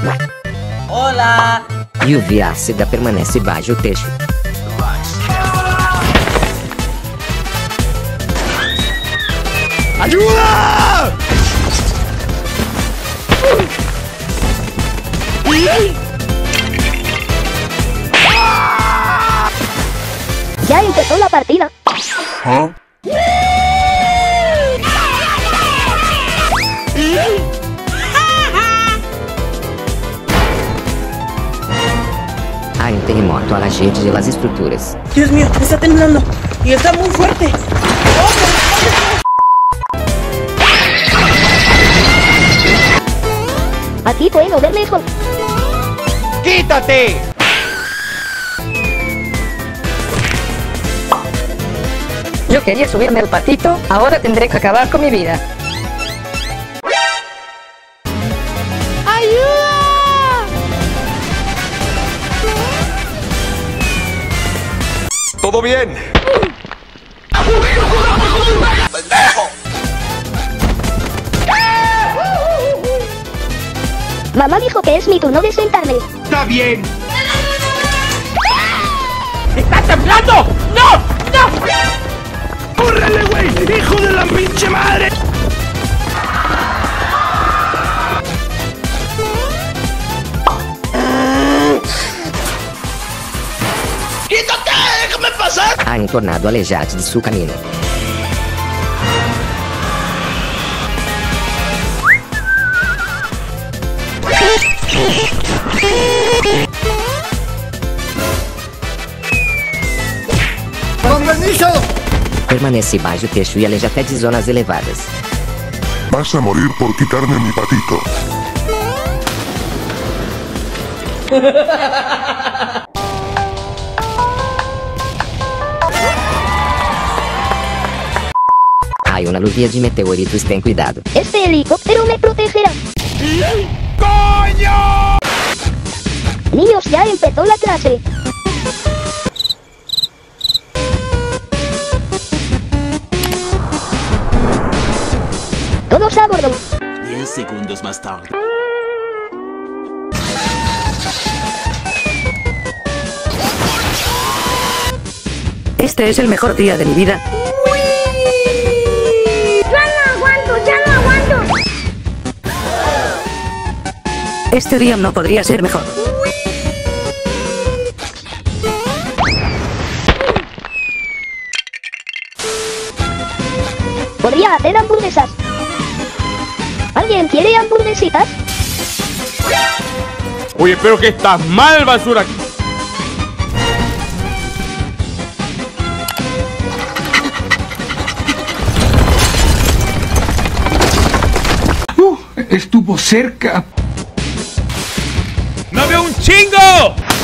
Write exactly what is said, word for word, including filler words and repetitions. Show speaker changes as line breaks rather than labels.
Olá!
E o V ácida permanece baixo o texto.
¡Ayuda!
Ya empezó la partida.
¿Ah?
Há um terremoto a las redes de las estruturas.
Dios mío, está temblando. Y está muy fuerte.
Aquí puedo ver mejor.
¡Quítate!
Yo quería subirme al patito, ahora tendré que acabar con mi vida.
¿Todo bien?
Mamá dijo que es mi turno de sentarme.
¡Está bien!
¡Está temblando! ¡No! ¡No!
¡Córrele, güey! ¡Hijo de la pinche madre! ¡Quítate! ¡Déjame pasar!
Há um tornado aleijado de seu caminho.
¡Con permiso!
Permanece baixo o texto e aleja até de zonas elevadas.
Vas a morir por quitarme mi patito.
Há uma lluvia de meteoritos, tem cuidado.
Este helicóptero me protegerá.
¡Coño!
Niños, ya empezó la clase. Todos a bordo.
Diez segundos más tarde.
Este es el mejor día de mi vida.
Ya no aguanto, ya no aguanto.
Este día no podría ser mejor.
Podría hacer hamburguesas. ¿Alguien quiere hamburguesitas?
Oye, pero que estás mal, basura. Uh, estuvo cerca. ¡No veo un chingo!